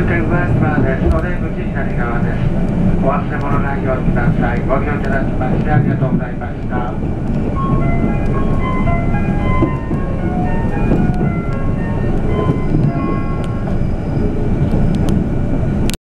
線上島です。お出口左側です。お忘れ物ないようにください。ご利用いただきましてありがとうございました。